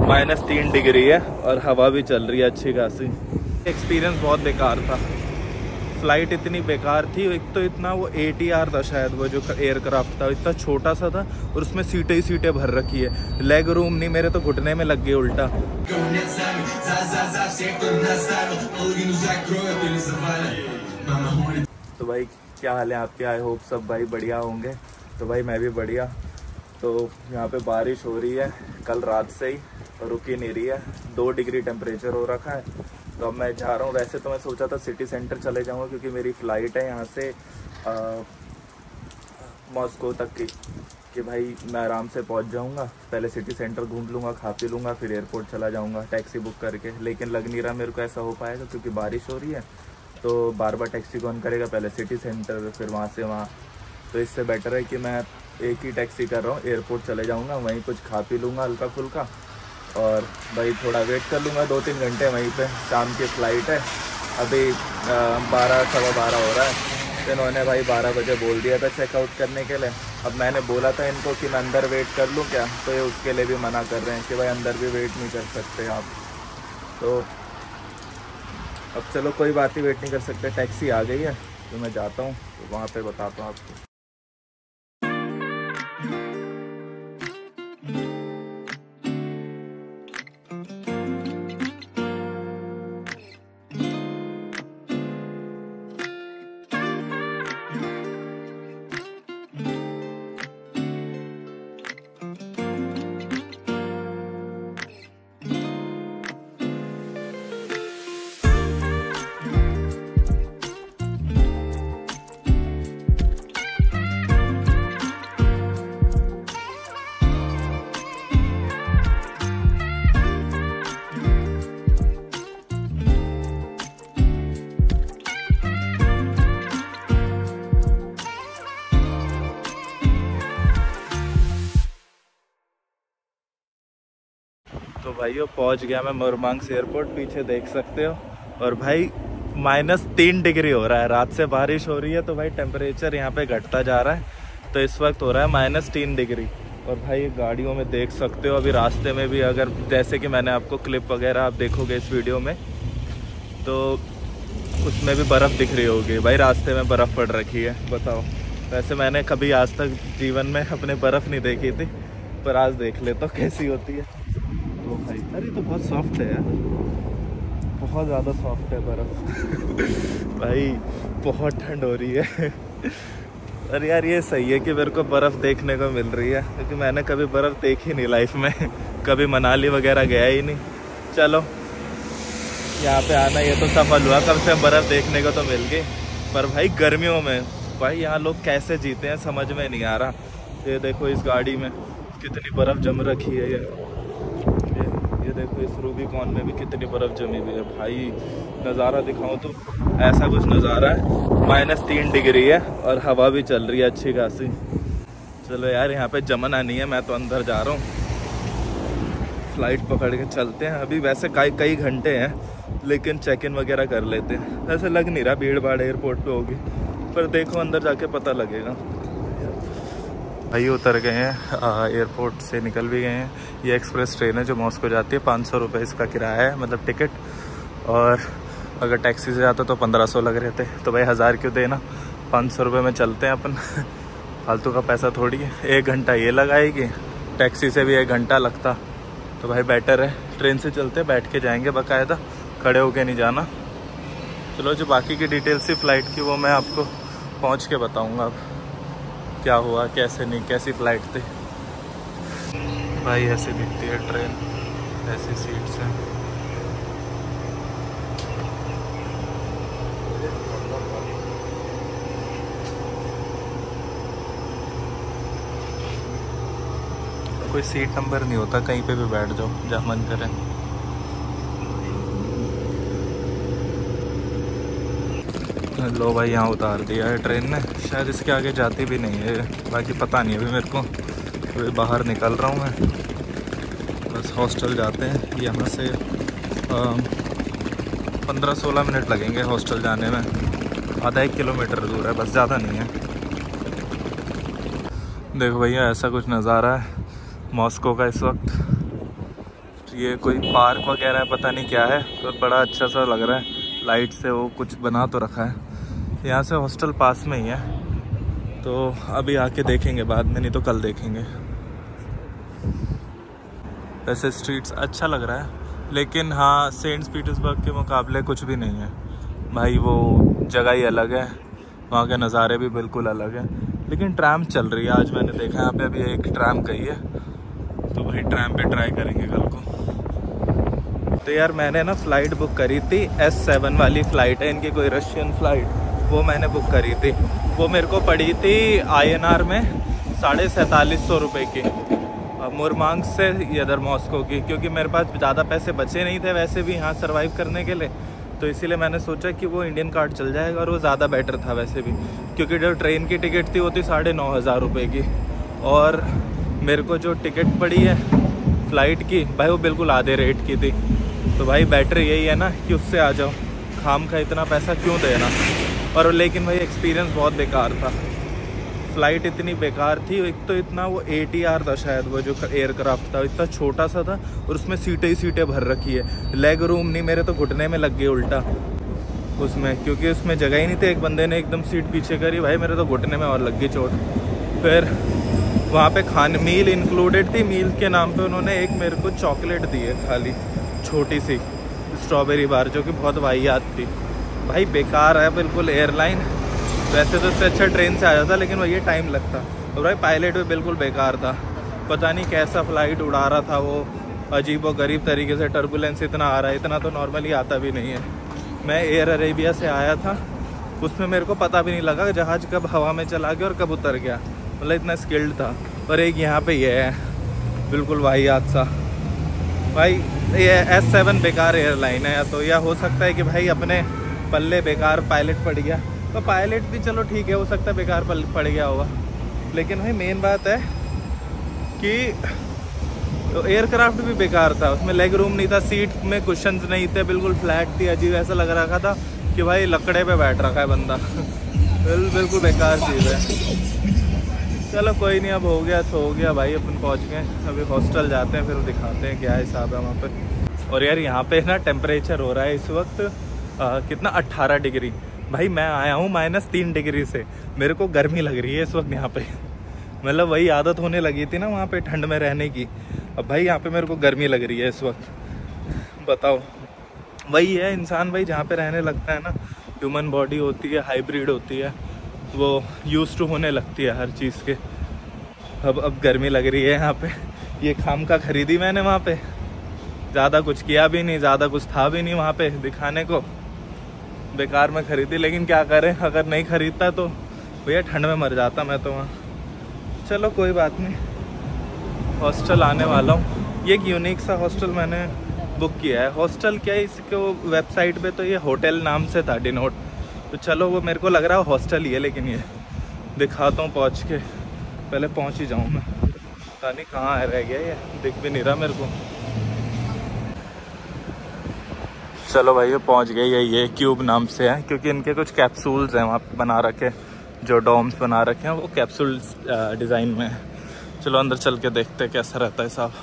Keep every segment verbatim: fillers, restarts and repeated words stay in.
Minus तीन degree है और हवा भी चल रही है अच्छी खासी। एक्सपीरियंस बहुत बेकार था, फ्लाइट इतनी बेकार थी। एक तो इतना वो ए टी आर था शायद, वो जो एयरक्राफ्ट था इतना छोटा सा था और उसमें सीटें ही सीटें भर रखी है, लेग रूम नहीं। मेरे तो घुटने में लग गए उल्टा। तो भाई क्या हाल है आपके? आई होप सब भाई बढ़िया होंगे। तो भाई मैं भी बढ़िया। तो यहाँ पे बारिश हो रही है कल रात से ही और रुकी नहीं रही है। दो डिग्री टेम्परेचर हो रखा है। तो अब मैं जा रहा हूँ। वैसे तो मैं सोचा था सिटी सेंटर चले जाऊँगा क्योंकि मेरी फ़्लाइट है यहाँ से मॉस्को तक की, कि भाई मैं आराम से पहुँच जाऊँगा। पहले सिटी सेंटर घूम लूँगा, खा पी लूँगा, फिर एयरपोर्ट चला जाऊँगा टैक्सी बुक करके। लेकिन लग नहीं रहा मेरे को ऐसा हो पाएगा क्योंकि बारिश हो रही है, तो बार बार टैक्सी कौन करेगा, पहले सिटी सेंटर फिर वहाँ से वहाँ। तो इससे बेटर है कि मैं एक ही टैक्सी कर रहा हूँ, एयरपोर्ट चले जाऊँगा, वहीं कुछ खा पी लूँगा हल्का फुल्का और भाई थोड़ा वेट कर लूँगा दो तीन घंटे वहीं पे। शाम की फ़्लाइट है, अभी बारह सवा बारह हो रहा है। तो इन्होंने भाई बारह बजे बोल दिया था चेकआउट करने के लिए। अब मैंने बोला था इनको कि मैं अंदर वेट कर लूँ क्या, तो ये उसके लिए भी मना कर रहे हैं कि भाई अंदर भी वेट नहीं कर सकते आप। तो अब चलो कोई बात ही, वेट नहीं कर सकते। टैक्सी आ गई है तो मैं जाता हूँ, तो वहाँ पे बताता हूँ आपको। तो भाइयों पहुंच गया मैं मुरमांग एयरपोर्ट, पीछे देख सकते हो। और भाई माइनस तीन डिग्री हो रहा है, रात से बारिश हो रही है तो भाई टेम्परेचर यहाँ पे घटता जा रहा है। तो इस वक्त हो रहा है माइनस तीन डिग्री। और भाई गाड़ियों में देख सकते हो, अभी रास्ते में भी अगर जैसे कि मैंने आपको क्लिप वगैरह आप देखोगे इस वीडियो में तो उसमें भी बर्फ़ दिख रही होगी। भाई रास्ते में बर्फ़ पड़ रखी है, बताओ। वैसे मैंने कभी आज तक जीवन में अपने बर्फ़ नहीं देखी थी, पर आज देख ले तो कैसी होती है। तो भाई अरे तो बहुत सॉफ्ट है यार, बहुत ज़्यादा सॉफ्ट है बर्फ़। भाई बहुत ठंड हो रही है। अरे यार ये सही है कि मेरे को बर्फ़ देखने को मिल रही है क्योंकि मैंने कभी बर्फ़ देखी नहीं लाइफ में। कभी मनाली वगैरह गया ही नहीं। चलो यहाँ पे आना ये तो सफल हुआ, कम से कम बर्फ़ देखने को तो मिल गई। पर भाई गर्मियों में भाई यहाँ लोग कैसे जीते हैं समझ में नहीं आ रहा। ये देखो इस गाड़ी में कितनी बर्फ़ जम रखी है। ये ये देखो इस रूबिकॉन में भी कितनी बर्फ़ जमी हुई है। भाई नज़ारा दिखाऊं तो ऐसा कुछ नज़ारा है। माइनस तीन डिग्री है और हवा भी चल रही है अच्छी खासी। चलो यार यहाँ पे जमना नहीं है, मैं तो अंदर जा रहा हूँ। फ्लाइट पकड़ के चलते हैं। अभी वैसे कई कई घंटे हैं लेकिन चेक इन वगैरह कर लेते हैं। ऐसे लग नहीं रहा भीड़ भाड़ एयरपोर्ट पे होगी, पर देखो अंदर जाके पता लगेगा। भाई उतर गए हैं, एयरपोर्ट से निकल भी गए हैं। ये एक्सप्रेस ट्रेन है जो मॉस्को जाती है। पाँच सौ रुपये इसका किराया है, मतलब टिकट। और अगर टैक्सी से जाता तो पंद्रह सौ लग रहे थे। तो भाई हज़ार क्यों देना, पाँच सौ रुपये में चलते हैं अपन। फालतू का पैसा थोड़ी है। एक घंटा ये लगाएगी, टैक्सी से भी एक घंटा लगता। तो भाई बेटर है ट्रेन से चलते, बैठ के जाएंगे बाकायदा, खड़े होके नहीं जाना। चलो जो बाकी की डिटेल्स थी फ़्लाइट की वो मैं आपको पहुँच के बताऊँगा अब क्या हुआ कैसे नहीं, कैसी फ़्लाइट थी। भाई ऐसे दिखती है ट्रेन, ऐसी सीट्स हैं। कोई सीट नंबर नहीं होता, कहीं पे भी बैठ जाओ जहाँ मन करे। लो भाई यहाँ उतार दिया है ट्रेन ने, शायद इसके आगे जाती भी नहीं है, बाकी पता नहीं अभी मेरे को। अभी बाहर निकल रहा हूँ मैं, बस हॉस्टल जाते हैं। यहाँ से पंद्रह सोलह मिनट लगेंगे हॉस्टल जाने में, आधा एक किलोमीटर दूर है बस, ज़्यादा नहीं है। देखो भैया ऐसा कुछ नज़ारा है मॉस्को का इस वक्त। ये कोई पार्क वगैरह है, पता नहीं क्या है, तो बड़ा अच्छा सा लग रहा है। लाइट से वो कुछ बना तो रखा है। यहाँ से हॉस्टल पास में ही है, तो अभी आके देखेंगे बाद में, नहीं तो कल देखेंगे। वैसे स्ट्रीट्स अच्छा लग रहा है, लेकिन हाँ सेंट पीटर्सबर्ग के मुकाबले कुछ भी नहीं है भाई। वो जगह ही अलग है, वहाँ के नज़ारे भी बिल्कुल अलग है। लेकिन ट्रैम चल रही है, आज मैंने देखा यहाँ पे अभी एक ट्रैम गई है, तो भाई ट्रैम पे ट्राई करेंगे कल को। तो यार मैंने ना फ़्लाइट बुक करी थी, एस सेवन वाली फ़्लाइट है इनकी, कोई रशियन फ़्लाइट, वो मैंने बुक करी थी। वो मेरे को पड़ी थी आई एन आर में साढ़े सैंतालीस सौ रुपये की, मुरमांग से इधर मॉस्को की, क्योंकि मेरे पास ज़्यादा पैसे बचे नहीं थे वैसे भी यहाँ सर्वाइव करने के लिए, तो इसीलिए मैंने सोचा कि वो इंडियन कार्ड चल जाएगा, और वो ज़्यादा बेटर था वैसे भी, क्योंकि जो ट्रेन की टिकट थी वो थी साढ़े नौ हज़ार रुपये की, और मेरे को जो टिकट पड़ी है फ़्लाइट की भाई वो बिल्कुल आधे रेट की थी। तो भाई बेटर यही है ना कि उससे आ जाओ, खाम का इतना पैसा क्यों देना। और लेकिन भाई एक्सपीरियंस बहुत बेकार था, फ़्लाइट इतनी बेकार थी। एक तो इतना वो ए टी आर था शायद, वो जो एयरक्राफ्ट था इतना छोटा सा था, और उसमें सीटें ही सीटें भर रखी है, लेग रूम नहीं, मेरे तो घुटने में लग गए उल्टा उसमें, क्योंकि उसमें जगह ही नहीं थी। एक बंदे ने एकदम सीट पीछे करी भाई, मेरे तो घुटने में और लग गई चोट। फिर वहाँ पे खाने मील इंक्लूडेड थी, मील के नाम पे उन्होंने एक मेरे को चॉकलेट दी है खाली, छोटी सी स्ट्रॉबेरी बार, जो कि बहुत वाहियात थी भाई, बेकार है बिल्कुल एयरलाइन। वैसे तो इससे अच्छा ट्रेन से आ जाता, लेकिन वही टाइम लगता। और भाई पायलट भी बिल्कुल बेकार था, पता नहीं कैसा फ़्लाइट उड़ा रहा था वो, अजीब व गरीब तरीके से, टर्बुलेंस इतना आ रहा है, इतना तो नॉर्मली आता भी नहीं है। मैं एयर अरेबिया से आया था, उसमें मेरे को पता भी नहीं लगा जहाज़ कब हवा में चला गया और कब उतर गया, मतलब इतना स्किल्ड था। और एक यहाँ पे ये है बिल्कुल वाहियात सा भाई, ये एस सेवन बेकार एयरलाइन है, या तो या हो सकता है कि भाई अपने पल्ले बेकार पायलट पड़ गया, तो पायलट भी चलो ठीक है, हो सकता है बेकार पड़ गया होगा, लेकिन भाई मेन बात है कि तो एयरक्राफ्ट भी बेकार था, उसमें लेग रूम नहीं था, सीट में कुशन्स नहीं थे, बिल्कुल फ्लैट थी, अजीब ऐसा लग रहा था कि भाई लकड़े पे बैठ रखा है बंदा। बिल्कुल बेकार चीज़ है। चलो कोई नहीं, अब हो गया तो हो गया भाई, अपन पहुंच गए, अभी हॉस्टल जाते हैं, फिर दिखाते हैं क्या हिसाब है वहाँ पे। और यार यहाँ पे ना टेम्परेचर हो रहा है इस वक्त आ, कितना अट्ठारह डिग्री। भाई मैं आया हूँ माइनस तीन डिग्री से, मेरे को गर्मी लग रही है इस वक्त यहाँ पे, मतलब वही आदत होने लगी थी ना वहाँ पे ठंड में रहने की, अब भाई यहाँ पे मेरे को गर्मी लग रही है इस वक्त। बताओ, वही है इंसान भाई जहाँ पे रहने लगता है ना, ह्यूमन बॉडी होती है, हाइब्रिड होती है, वो यूज टू होने लगती है हर चीज़ के। अब अब गर्मी लग रही है यहाँ पे। ये खाम का खरीदी मैंने वहाँ पे, ज़्यादा कुछ किया भी नहीं, ज़्यादा कुछ था भी नहीं वहाँ पे दिखाने को, बेकार में खरीदी। लेकिन क्या करें, अगर नहीं खरीदता तो भैया ठंड में मर जाता मैं तो वहाँ। चलो कोई बात नहीं, हॉस्टल आने वाला हूँ। ये एक यूनिक सा हॉस्टल मैंने बुक किया है। हॉस्टल क्या है, इसको वेबसाइट पे तो ये होटल नाम से था, डिनोट, तो चलो वो मेरे को लग रहा है हॉस्टल ही है, लेकिन ये दिखाता हूँ पहुँच के, पहले पहुँच ही जाऊँ मैं, पता नहीं कहाँ रह गया ये, दिख भी नहीं रहा मेरे को। चलो भाई ये पहुँच गए, ये ये क्यूब नाम से है, क्योंकि इनके कुछ कैप्सूल्स हैं वहाँ पे बना रखे, जो डोम्स बना रखे हैं वो कैप्सूल डिज़ाइन में है। चलो अंदर चल के देखते हैं कैसा रहता है साहब।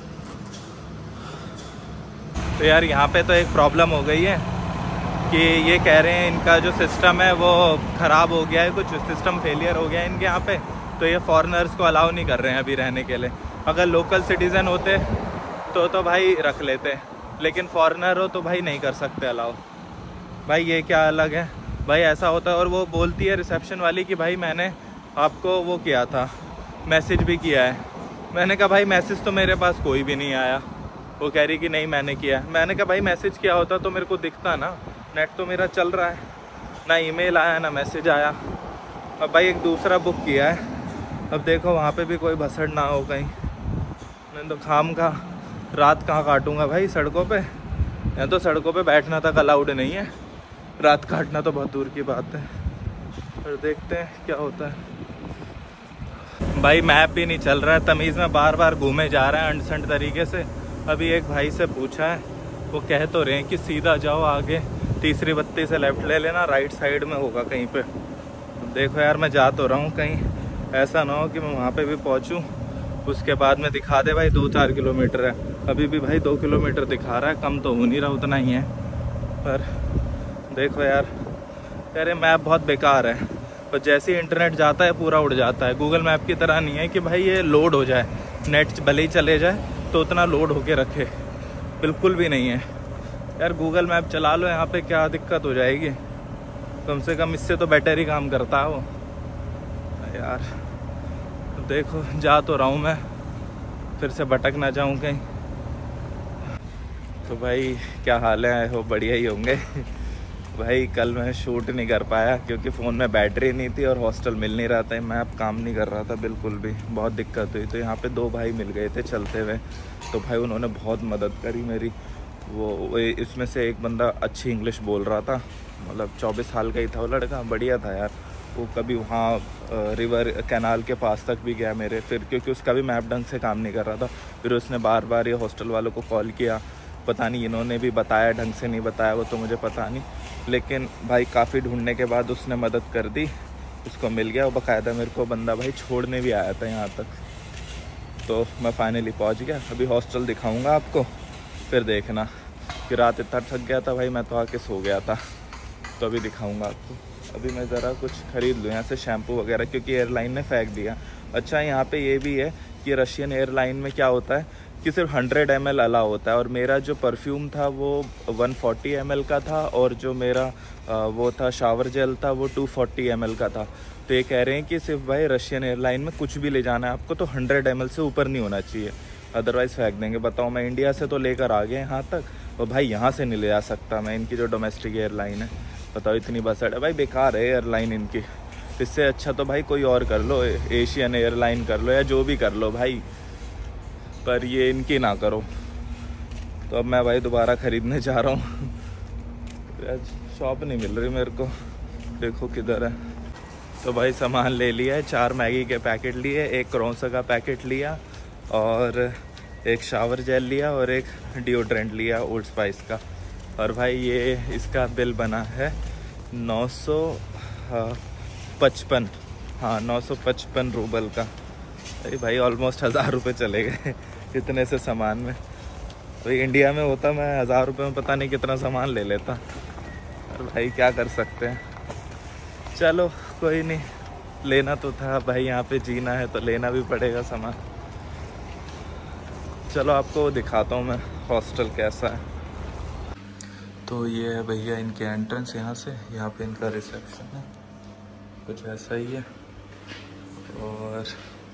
तो यार यहाँ पे तो एक प्रॉब्लम हो गई है कि ये कह रहे हैं इनका जो सिस्टम है वो ख़राब हो गया है, कुछ सिस्टम फेलियर हो गया है इनके यहाँ पे, तो ये फॉरेनर्स को अलाउ नहीं कर रहे हैं अभी रहने के लिए। अगर लोकल सिटीज़न होते तो तो भाई रख लेते, लेकिन फॉरेनर हो तो भाई नहीं कर सकते अलाउ। भाई ये क्या अलग है भाई, ऐसा होता है। और वो बोलती है रिसेप्शन वाली कि भाई मैंने आपको वो किया था, मैसेज भी किया है। मैंने कहा भाई मैसेज तो मेरे पास कोई भी नहीं आया। वो कह रही कि नहीं मैंने किया है। मैंने कहा भाई मैसेज किया होता तो मेरे को दिखता ना, नेट तो मेरा चल रहा है, ना ईमेल आया ना मैसेज आया। अब भाई एक दूसरा बुक किया है, अब देखो वहाँ पे भी कोई भसड़ ना हो कहीं। मैं तो खाम का रात कहाँ काटूंगा भाई सड़कों पे, या तो सड़कों पे बैठना तक अलाउड नहीं है, रात काटना तो बहुत दूर की बात है। फिर देखते हैं क्या होता है। भाई मैप भी नहीं चल रहा है, तमीज़ में बार बार घूमे जा रहे हैं अनसंट तरीके से। अभी एक भाई से पूछा है, वो कह तो रहे हैं कि सीधा जाओ आगे, तीसरी बत्ती से लेफ्ट ले लेना, राइट साइड में होगा कहीं पे। देखो यार मैं जा तो रहा हूँ, कहीं ऐसा ना हो कि मैं वहाँ पे भी पहुँचूँ उसके बाद में दिखा दे भाई दो चार किलोमीटर है। अभी भी भाई दो किलोमीटर दिखा रहा है, कम तो हो नहीं रहा, उतना ही है। पर देखो यार, कह रहे मैप बहुत बेकार है, पर जैसे ही इंटरनेट जाता है पूरा उड़ जाता है। गूगल मैप की तरह नहीं है कि भाई ये लोड हो जाए, नेट भले ही चले जाए तो उतना लोड होके रखे, बिल्कुल भी नहीं है यार। गूगल मैप चला लो यहाँ पे, क्या दिक्कत हो जाएगी, कम से कम इससे तो बेटर ही काम करता है वो यार। देखो जा तो रहा हूँ मैं, फिर से भटक ना जाऊँ कहीं। तो भाई क्या हाल है, हो बढ़िया ही होंगे। भाई कल मैं शूट नहीं कर पाया क्योंकि फ़ोन में बैटरी नहीं थी और हॉस्टल मिल नहीं रहा था, मैप काम नहीं कर रहा था बिल्कुल भी, बहुत दिक्कत हुई। तो यहाँ पे दो भाई मिल गए थे चलते हुए, तो भाई उन्होंने बहुत मदद करी मेरी। वो इसमें से एक बंदा अच्छी इंग्लिश बोल रहा था, मतलब चौबीस साल का ही था वो लड़का, बढ़िया था यार। वो कभी वहाँ रिवर कैनाल के पास तक भी गया मेरे, फिर क्योंकि उसका भी मैप ढंग से काम नहीं कर रहा था, फिर उसने बार बार ये हॉस्टल वालों को कॉल किया, पता नहीं इन्होंने भी बताया ढंग से नहीं बताया, वो तो मुझे पता नहीं, लेकिन भाई काफ़ी ढूंढने के बाद उसने मदद कर दी, उसको मिल गया। वो बाकायदा मेरे को बंदा भाई छोड़ने भी आया था यहाँ तक। तो मैं फाइनली पहुँच गया। अभी हॉस्टल दिखाऊँगा आपको, फिर देखना कि रात इतना थक गया था भाई मैं, तो आके सो गया था। तो अभी दिखाऊँगा आपको। अभी मैं ज़रा कुछ ख़रीद लूँ यहाँ से, शैम्पू वगैरह, क्योंकि एयरलाइन ने फेंक दिया। अच्छा यहाँ पे ये भी है कि रशियन एयरलाइन में क्या होता है कि सिर्फ हंड्रेड एम एल अलाउ होता है, और मेरा जो परफ्यूम था वो वन फोर्टी एम एल का था, और जो मेरा वो था शावर जेल था वो टू फोर्टी एम एल का था। तो ये कह रहे हैं कि सिर्फ भाई रशियन एयरलाइन में कुछ भी ले जाना है आपको तो हंड्रेड एम एल से ऊपर नहीं होना चाहिए, अदरवाइज़ फेंक देंगे। बताओ, मैं इंडिया से तो लेकर आ गया यहाँ तक, और भाई यहाँ से नहीं ले जा सकता मैं, इनकी जो डोमेस्टिक एयरलाइन है। बताओ इतनी बसड़ है भाई, बेकार है एयरलाइन इनकी। इससे अच्छा तो भाई कोई और कर लो, एशियन एयरलाइन कर लो या जो भी कर लो भाई, पर ये इनकी ना करो। तो अब मैं भाई दोबारा ख़रीदने जा रहा हूँ। शॉप नहीं मिल रही मेरे को, देखो किधर है। तो भाई सामान ले लिया है, चार मैगी के पैकेट लिए, एक क्रॉन्सा का पैकेट लिया, और एक शावर जेल लिया, और एक डिओड्रेंट लिया ओल्ड स्पाइस का। और भाई ये इसका बिल बना है नौ सौ पचपन, हाँ नौ सौ पचपन रूबल का। अरे भाई ऑलमोस्ट हज़ार रुपये चले गए इतने से सामान में। भाई इंडिया में होता मैं हज़ार रुपये में पता नहीं कितना सामान ले लेता, और भाई क्या कर सकते हैं। चलो कोई नहीं, लेना तो था भाई, यहाँ पे जीना है तो लेना भी पड़ेगा सामान। चलो आपको दिखाता हूँ मैं हॉस्टल कैसा है। तो ये है भैया इनके एंट्रेंस, यहाँ से यहाँ पे इनका रिसेप्शन है, कुछ ऐसा ही है। और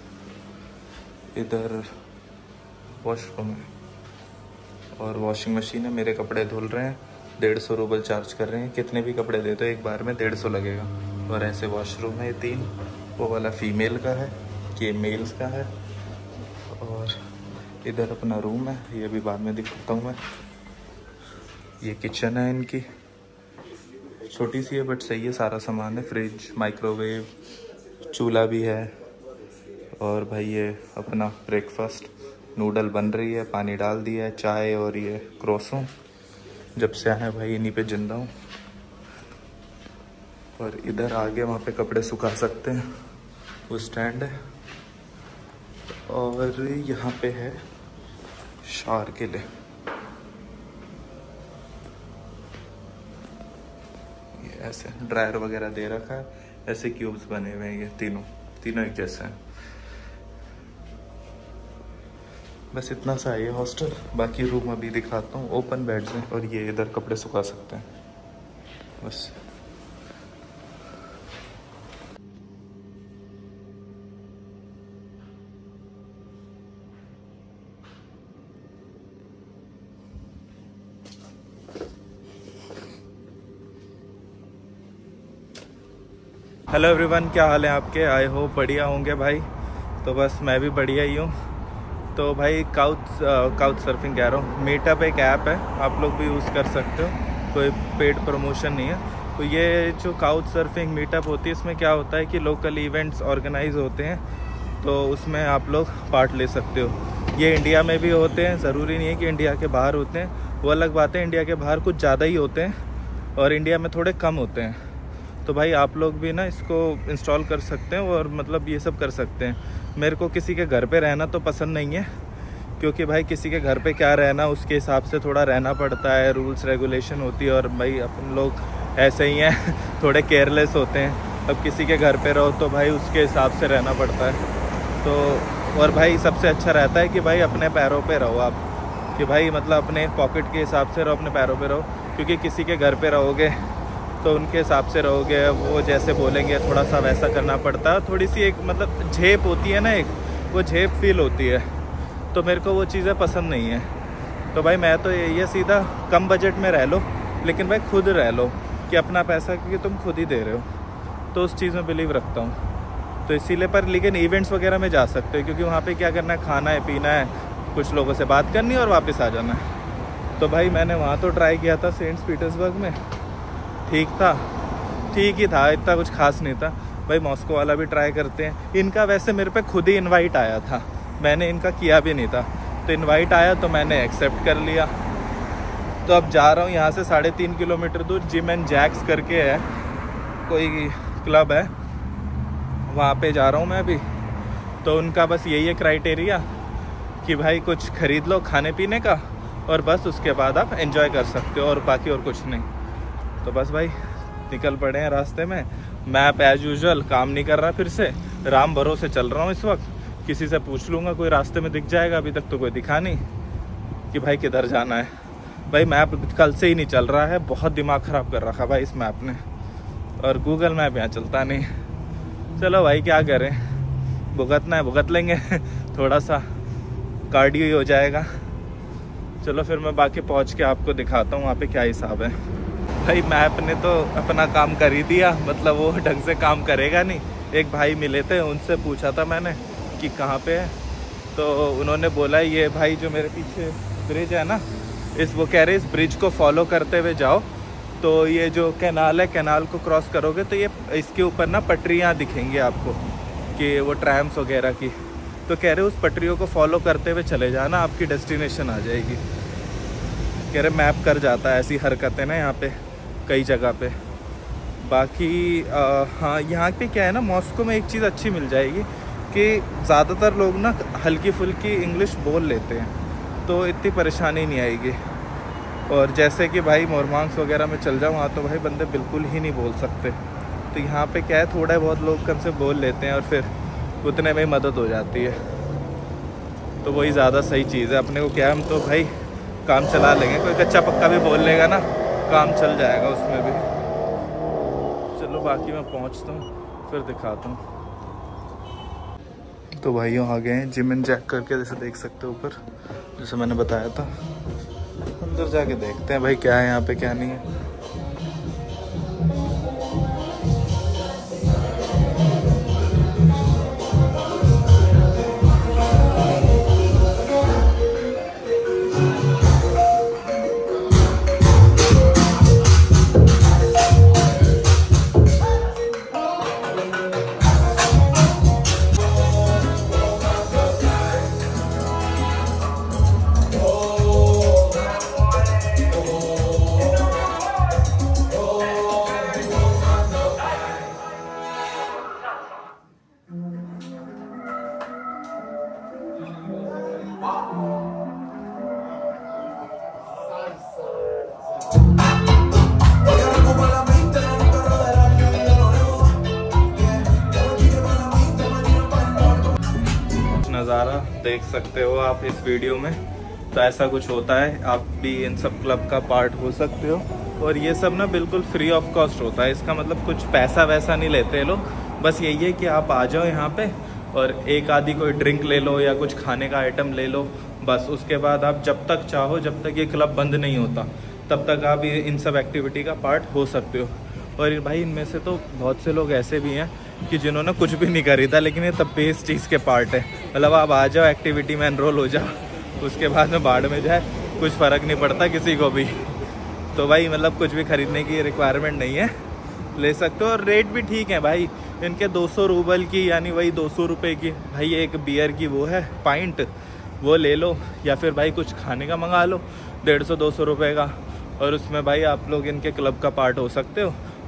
इधर वॉशरूम है और वॉशिंग मशीन है। मेरे कपड़े धुल रहे हैं, डेढ़ सौ रूबल चार्ज कर रहे हैं, कितने भी कपड़े दे दो एक बार में डेढ़ सौ लगेगा। और ऐसे वॉशरूम है तीन, वो वाला फीमेल का है, ये मेल्स का है। और इधर अपना रूम है, ये भी बाद में दिखाता हूँ मैं। ये किचन है इनकी, छोटी सी है बट सही है, सारा सामान है, फ्रिज, माइक्रोवेव, चूल्हा भी है। और भाई ये अपना ब्रेकफास्ट, नूडल बन रही है, पानी डाल दिया है, चाय, और ये क्रोसों जब से आए भाई इन्हीं पे जिंदा हूँ। और इधर आगे वहाँ पे कपड़े सुखा सकते हैं, वो स्टैंड है। और यहाँ पे है शावर के लिए, ये ऐसे ड्रायर वगैरह दे रखा है, ऐसे क्यूब्स बने हुए हैं, ये तीनों तीनों एक जैसे हैं। बस इतना सा है ये हॉस्टल। बाकी रूम अभी दिखाता हूँ, ओपन बेड्स हैं, और ये इधर कपड़े सुखा सकते हैं बस। हेलो एवरीवन, क्या हाल है आपके? आई होप बढ़िया होंगे भाई। तो बस मैं भी बढ़िया ही हूँ। तो भाई काउच काउच सर्फिंग कह रहा हूँ, मीटअप एक ऐप है, आप लोग भी यूज़ कर सकते हो, कोई पेड प्रमोशन नहीं है। तो ये जो काउच सर्फिंग मीटअप होती है, इसमें क्या होता है कि लोकल इवेंट्स ऑर्गेनाइज होते हैं, तो उसमें आप लोग पार्ट ले सकते हो। ये इंडिया में भी होते हैं, ज़रूरी नहीं है कि इंडिया के बाहर होते हैं, वो अलग बात है। इंडिया के बाहर कुछ ज़्यादा ही होते हैं और इंडिया में थोड़े कम होते हैं। तो भाई आप लोग भी ना इसको इंस्टॉल कर सकते हैं और मतलब ये सब कर सकते हैं। मेरे को किसी के घर पे रहना तो पसंद नहीं है, क्योंकि भाई किसी के घर पे क्या रहना, उसके हिसाब से थोड़ा रहना पड़ता है, रूल्स रेगुलेशन होती है। और भाई अपन लोग ऐसे ही हैं थोड़े केयरलेस होते हैं। अब किसी के घर पे रहो तो भाई उसके हिसाब से रहना पड़ता है। तो और भाई सबसे अच्छा रहता है कि भाई अपने पैरों पे रहो आप, कि भाई मतलब अपने पॉकेट के हिसाब से रहो, अपने पैरों पे रहो। क्योंकि किसी के घर पे रहोगे तो उनके हिसाब से रहोगे, वो जैसे बोलेंगे थोड़ा सा वैसा करना पड़ता है। थोड़ी सी एक मतलब झेप होती है ना, एक वो झेप फील होती है। तो मेरे को वो चीज़ें पसंद नहीं है। तो भाई मैं तो यही है, सीधा कम बजट में रह लो, लेकिन भाई खुद रह लो, कि अपना पैसा क्योंकि तुम खुद ही दे रहे हो। तो उस चीज़ में बिलीव रखता हूँ। तो इसीलिए पर लेकिन इवेंट्स वगैरह में जा सकते हो, क्योंकि वहाँ पे क्या करना है, खाना है, पीना है, कुछ लोगों से बात करनी है और वापस आ जाना है। तो भाई मैंने वहाँ तो ट्राई किया था सेंट पीटर्सबर्ग में, ठीक था, ठीक ही था, इतना कुछ खास नहीं था। भाई मॉस्को वाला भी ट्राई करते हैं। इनका वैसे मेरे पे खुद ही इनवाइट आया था, मैंने इनका किया भी नहीं था। तो इनवाइट आया तो मैंने एक्सेप्ट कर लिया। तो अब जा रहा हूँ यहाँ से साढ़े तीन किलोमीटर दूर, जिम एंड जैक्स करके है, कोई क्लब है, वहाँ पे जा रहा हूँ मैं अभी। तो उनका बस यही है क्राइटेरिया कि भाई कुछ ख़रीद लो खाने पीने का, और बस उसके बाद आप एंजॉय कर सकते हो, और बाकी और कुछ नहीं। तो बस भाई निकल पड़े हैं रास्ते में। मैप एज यूजुअल काम नहीं कर रहा, फिर से राम भरोसे चल रहा हूँ इस वक्त। किसी से पूछ लूँगा, कोई रास्ते में दिख जाएगा। अभी तक तो कोई दिखा नहीं कि भाई किधर जाना है। भाई मैप कल से ही नहीं चल रहा है, बहुत दिमाग ख़राब कर रखा भाई इस मैप ने। और गूगल मैप यहाँ चलता नहीं। चलो भाई क्या करें, भुगतना है भुगत लेंगे थोड़ा सा कार्डियो ही हो जाएगा। चलो फिर मैं बाकी पहुँच के आपको दिखाता हूँ वहाँ पे क्या हिसाब है। भाई मैप ने तो अपना काम कर ही दिया, मतलब वो ढंग से काम करेगा नहीं। एक भाई मिले थे, उनसे पूछा था मैंने कि कहाँ पे है, तो उन्होंने बोला ये भाई जो मेरे पीछे ब्रिज है ना, इस वो कह रहे इस ब्रिज को फॉलो करते हुए जाओ, तो ये जो कैनाल है, कैनाल को क्रॉस करोगे तो ये इसके ऊपर ना पटरियाँ दिखेंगी आपको, कि वो ट्रैम्स वगैरह की। तो कह रहे उस पटरियों को फॉलो करते हुए चले जाना, आपकी डेस्टिनेशन आ जाएगी। कह रहे मैप कर जाता है ऐसी हरकतें ना यहाँ पे कई जगह पे। बाकी आ, हाँ यहाँ पे क्या है ना, मॉस्को में एक चीज़ अच्छी मिल जाएगी कि ज़्यादातर लोग ना हल्की फुल्की इंग्लिश बोल लेते हैं, तो इतनी परेशानी नहीं आएगी। और जैसे कि भाई मोरमांस वगैरह में चल जाओ, वहाँ तो भाई बंदे बिल्कुल ही नहीं बोल सकते। तो यहाँ पे क्या है, थोड़ा बहुत लोग कम से बोल लेते हैं और फिर उतने में मदद हो जाती है। तो वही ज़्यादा सही चीज़ है। अपने को क्या है, हम तो भाई काम चला लेंगे, कोई कच्चा पक्का भी बोल लेगा ना, काम चल जाएगा उसमें भी। चलो बाकी मैं पहुँचता हूँ फिर दिखाता हूँ। तो भाइयों आ गए हैं जिम एंड जैक करके, जैसे देख सकते हो ऊपर, जैसे मैंने बताया था। अंदर जाके देखते हैं भाई क्या है यहाँ पे क्या नहीं है। नज़ारा देख सकते हो आप इस वीडियो में। तो ऐसा कुछ होता है, आप भी इन सब क्लब का पार्ट हो सकते हो। और ये सब ना बिल्कुल फ्री ऑफ कॉस्ट होता है, इसका मतलब कुछ पैसा वैसा नहीं लेते लोग। बस यही है कि आप आ जाओ यहाँ पे और एक आधी कोई ड्रिंक ले लो या कुछ खाने का आइटम ले लो, बस। उसके बाद आप जब तक चाहो, जब तक ये क्लब बंद नहीं होता, तब तक आप ये इन सब एक्टिविटी का पार्ट हो सकते हो। और भाई इनमें से तो बहुत से लोग ऐसे भी हैं कि जिन्होंने कुछ भी नहीं खरीदा, लेकिन ये तब भी इस चीज़ के पार्ट है। मतलब आप आ जाओ, एक्टिविटी में एनरोल हो जाओ, उसके बाद में बाढ़ में जाए, कुछ फ़र्क नहीं पड़ता किसी को भी। तो भाई मतलब कुछ भी खरीदने की रिक्वायरमेंट नहीं है, ले सकते हो। और रेट भी ठीक है भाई इनके, दो सौ रूबल की यानी वही दो सौ रुपये की भाई एक बियर की वो है पाइंट, वो ले लो। या फिर भाई कुछ खाने का मंगा लो डेढ़ सौ दो सौ रुपये का, और उसमें भाई आप लोग इनके क्लब का पार्ट हो सकते हो।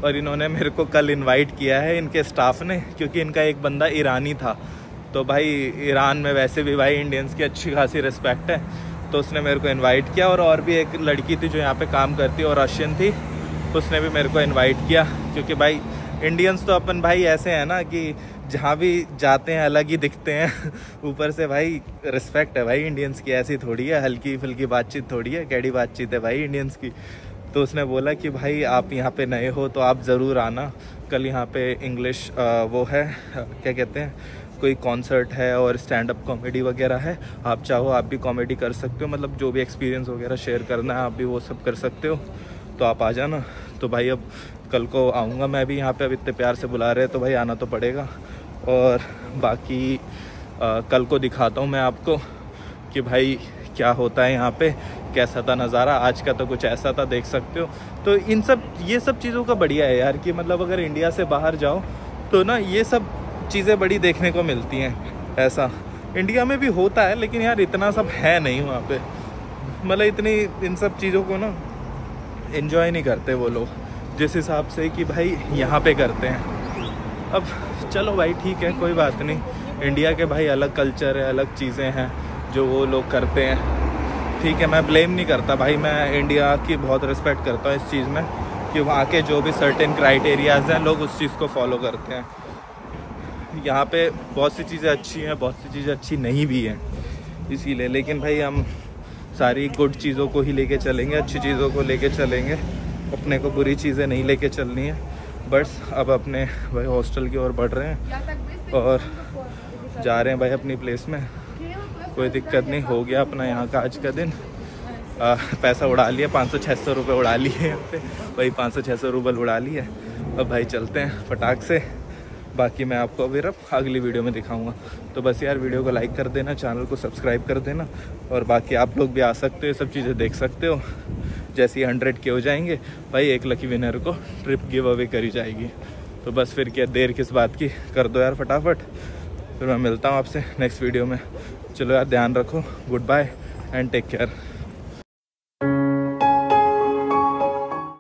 और इन्होंने मेरे को कल इनवाइट किया है इनके स्टाफ ने, क्योंकि इनका एक बंदा ईरानी था। तो भाई ईरान में वैसे भी भाई इंडियंस की अच्छी खासी रिस्पेक्ट है, तो उसने मेरे को इनवाइट किया। और और भी एक लड़की थी जो यहाँ पे काम करती है और रशियन थी, उसने भी मेरे को इनवाइट किया। क्योंकि भाई इंडियंस तो अपन भाई ऐसे हैं ना कि जहाँ भी जाते हैं अलग ही दिखते हैं। ऊपर से भाई रिस्पेक्ट है भाई इंडियंस की, ऐसी थोड़ी है हल्की फुल्की बातचीत थोड़ी है, कैडी बातचीत है भाई इंडियंस की। तो उसने बोला कि भाई आप यहाँ पे नए हो तो आप ज़रूर आना, कल यहाँ पे इंग्लिश वो है क्या कहते हैं, कोई कॉन्सर्ट है और स्टैंड अप कॉमेडी वगैरह है, आप चाहो आप भी कॉमेडी कर सकते हो, मतलब जो भी एक्सपीरियंस वगैरह शेयर करना है आप भी वो सब कर सकते हो, तो आप आ जाना। तो भाई अब कल को आऊँगा मैं भी यहाँ पे, अब इतने प्यार से बुला रहे हैं तो भाई आना तो पड़ेगा। और बाकी आ, कल को दिखाता हूँ मैं आपको कि भाई क्या होता है यहाँ पे, कैसा था नज़ारा। आज का तो कुछ ऐसा था, देख सकते हो। तो इन सब ये सब चीज़ों का बढ़िया है यार कि मतलब अगर इंडिया से बाहर जाओ तो ना ये सब चीज़ें बड़ी देखने को मिलती हैं। ऐसा इंडिया में भी होता है लेकिन यार इतना सब है नहीं वहाँ पे, मतलब इतनी इन सब चीज़ों को ना एंजॉय नहीं करते वो लोग जिस हिसाब से कि भाई यहाँ पे करते हैं। अब चलो भाई ठीक है, कोई बात नहीं, इंडिया के भाई अलग कल्चर है, अलग चीज़ें हैं जो वो लोग करते हैं। ठीक है, मैं ब्लेम नहीं करता भाई, मैं इंडिया की बहुत रिस्पेक्ट करता हूँ इस चीज़ में कि वहाँ के जो भी सर्टेन क्राइटेरियाज़ हैं लोग उस चीज़ को फॉलो करते हैं। यहाँ पे बहुत सी चीज़ें अच्छी हैं, बहुत सी चीज़ें अच्छी नहीं भी हैं इसीलिए, लेकिन भाई हम सारी गुड चीज़ों को ही लेके चलेंगे, अच्छी चीज़ों को लेके चलेंगे, अपने को बुरी चीज़ें नहीं लेके चलनी है। बस अब अपने भाई हॉस्टल की ओर बढ़ रहे हैं और जा रहे हैं भाई अपनी प्लेस में। कोई दिक्कत नहीं, हो गया अपना यहाँ का आज का दिन। आ, पैसा उड़ा लिया, पाँच सौ छः सौ रुपये उड़ा लिए यहाँ पे भाई, पाँच सौ छः सौ रूबल उड़ा लिए। अब भाई चलते हैं फटाक से, बाकी मैं आपको अभी अब अगली वीडियो में दिखाऊंगा। तो बस यार वीडियो को लाइक कर देना, चैनल को सब्सक्राइब कर देना, और बाकी आप लोग भी आ सकते हो, सब चीज़ें देख सकते हो। जैसे ही हंड्रेड के हो जाएंगे भाई एक लकी विनर को ट्रिप गिव अवे करी जाएगी। तो बस फिर क्या देर किस बात की, कर दो यार फटाफट। फिर मैं मिलता हूँ आपसे नेक्स्ट वीडियो में। चलो यार ध्यान रखो, good bye and take care.